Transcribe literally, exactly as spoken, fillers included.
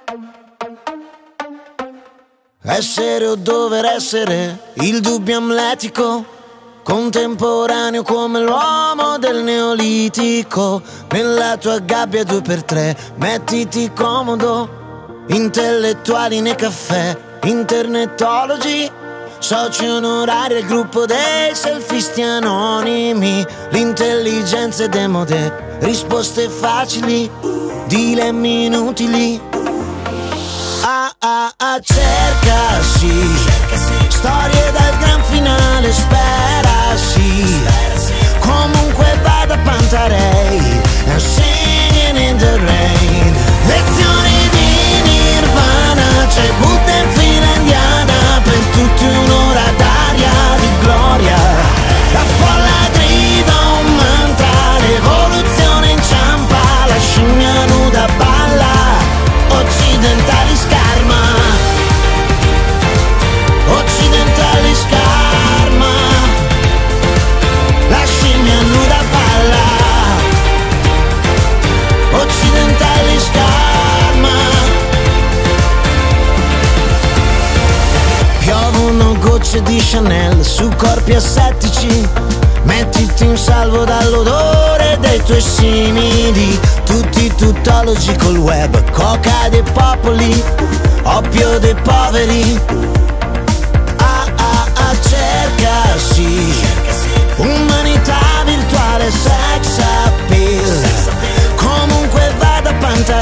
Essere o dover essere, il dubbio amletico, contemporaneo come l'uomo del neolitico. Nella tua gabbia due per tre, mettiti comodo, intellettuali nei caffè, internetologi, soci onorari al gruppo dei selfisti anonimi. L'intelligenza è demode, risposte facili, dilemmi inutili. Ah ah ah, cerca sì, storie dal gran finale, spera sì. Comunque vada Pantarei, I'm singing in the rain. Lezioni di Nirvana, c'è Buddha in fila indiana, per tutti un'ora d'aria di gloria. La folla grida un mantra, l'evoluzione inciampa, la scimmia nuda balla, occidentali scarma, occidentali scarma, la scimmia nuda balla, occidentali scarma. Piovono gocce di Chanel su corpi assettici, mettiti in salvo dall'odore dei tuoi simili. Tutti tuttologi col web, coca dei popoli, oppio dei poveri. Ah ah ah, cerca sì, umanità virtuale, sex appeal. Comunque vada Pantarei,